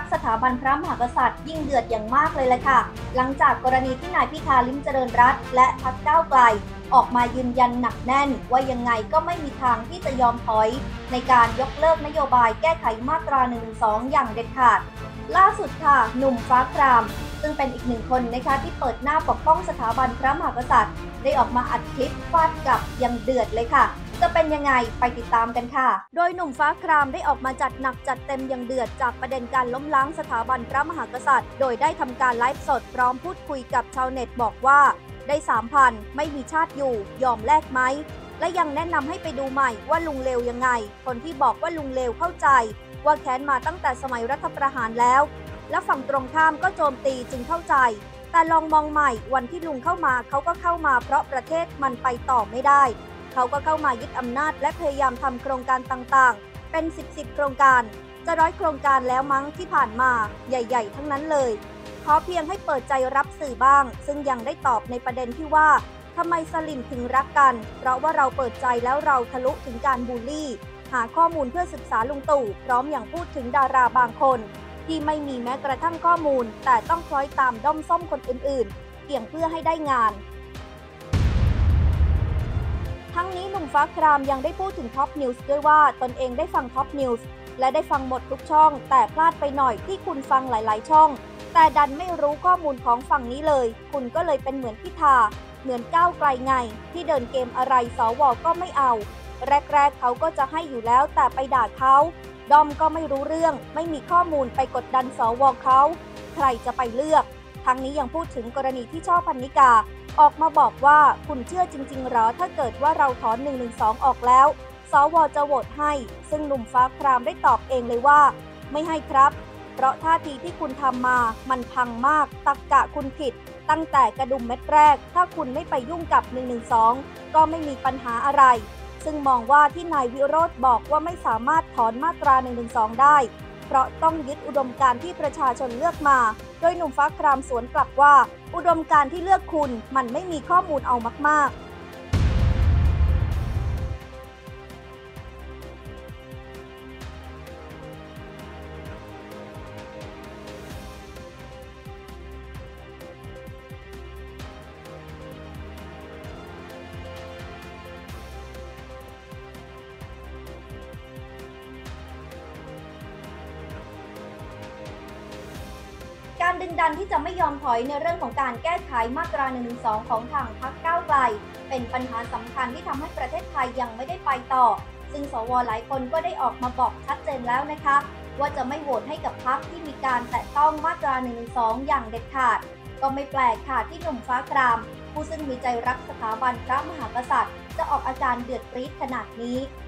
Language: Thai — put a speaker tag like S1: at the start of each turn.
S1: กสถาบันพระมหากษัตริย์ยิ่งเดือดอย่างมากเลยแหละค่ะหลังจากกรณีที่นายพิธาลิ้มเจริญรัตน์และพรรคก้าวไกลออกมายืนยันหนักแน่นว่ายังไงก็ไม่มีทางที่จะยอมถอยในการยกเลิกนโยบายแก้ไขมาตรา 112 อย่างเด็ดขาดล่าสุดค่ะหนุ่มฟ้าครามซึ่งเป็นอีกหนึ่งคนนะคะที่เปิดหน้าปกป้องสถาบันพระมหากษัตริย์ได้ออกมาอัดคลิปฟาดกลับอย่างเดือดเลยค่ะจะเป็นยังไงไปติดตามกันค่ะโดยหนุ่มฟ้าครามได้ออกมาจัดหนักจัดเต็มอย่างเดือดจากประเด็นการล้มล้างสถาบันพระมหากษัตริย์โดยได้ทำการไลฟ์สดพร้อมพูดคุยกับชาวเน็ตบอกว่าได้ 3,000 ไม่มีชาติอยู่ยอมแลกไหมและยังแนะนำให้ไปดูใหม่ว่าลุงเลวยังไงคนที่บอกว่าลุงเลวเข้าใจว่าแค้นมาตั้งแต่สมัยรัฐประหารแล้วและฝั่งตรงข้ามก็โจมตีจึงเข้าใจแต่ลองมองใหม่วันที่ลุงเข้ามาเขาก็เข้ามาเพราะประเทศมันไปต่อไม่ได้เขาก็เข้ามายึดอำนาจและพยายามทำโครงการต่างๆเป็น10โครงการจะ100โครงการแล้วมั้งที่ผ่านมาใหญ่ๆทั้งนั้นเลยขอเพียงให้เปิดใจรับสื่อบ้างซึ่งยังได้ตอบในประเด็นที่ว่าทำไมสลิมถึงรักกันเพราะว่าเราเปิดใจแล้วเราทะลุถึงการบูลลี่หาข้อมูลเพื่อศึกษาลุงตู่พร้อมอย่างพูดถึงดาราบางคนที่ไม่มีแม้กระทั่งข้อมูลแต่ต้องคล้อยตามด้อมส้มคนอื่นๆเพียงเพื่อให้ได้งานทั้งนี้หนุ่มฟ้าครามยังได้พูดถึงท็อปนิวส์ด้วยว่าตนเองได้ฟังท็อปนิวส์และได้ฟังหมดทุกช่องแต่พลาดไปหน่อยที่คุณฟังหลายๆช่องแต่ดันไม่รู้ข้อมูลของฝั่งนี้เลยคุณก็เลยเป็นเหมือนพิธาเหมือนก้าวไกลไงที่เดินเกมอะไรสวก็ไม่เอาแรกๆเขาก็จะให้อยู่แล้วแต่ไปด่าเขาดอมก็ไม่รู้เรื่องไม่มีข้อมูลไปกดดันสวเขาใครจะไปเลือกทั้งนี้ยังพูดถึงกรณีที่ช่อพรรณิกาออกมาบอกว่าคุณเชื่อจริงๆหรอถ้าเกิดว่าเราถอน112ออกแล้วสวจะโหวตให้ซึ่งหนุ่มฟ้าครามได้ตอบเองเลยว่าไม่ให้ครับเพราะท่าทีที่คุณทำมามันพังมากตรรกะคุณผิดตั้งแต่กระดุมเม็ดแรกถ้าคุณไม่ไปยุ่งกับ112ก็ไม่มีปัญหาอะไรซึ่งมองว่าที่นายวิโรจน์บอกว่าไม่สามารถถอนมาตรา112ได้เพราะต้องยึดอุดมการณ์ที่ประชาชนเลือกมาโดยหนุ่มฟ้าครามสวนกลับว่าอุดมการณ์ที่เลือกคุณมันไม่มีข้อมูลเอามากๆการดึงดันที่จะไม่ยอมถอยในเรื่องของการแก้ไขมาตรา 112 ของทางพรรคก้าวไกลเป็นปัญหาสำคัญที่ทำให้ประเทศไทยยังไม่ได้ไปต่อซึ่งสวหลายคนก็ได้ออกมาบอกชัดเจนแล้วนะคะว่าจะไม่โหวตให้กับพรรคที่มีการแตะต้องมาตรา 112 อย่างเด็ดขาดก็ไม่แปลกค่ะที่หนุ่มฟ้าครามผู้ซึ่งมีใจรักสถาบันพระมหากษัตริย์จะออกอาการเดือดปรี๊ดขนาดนี้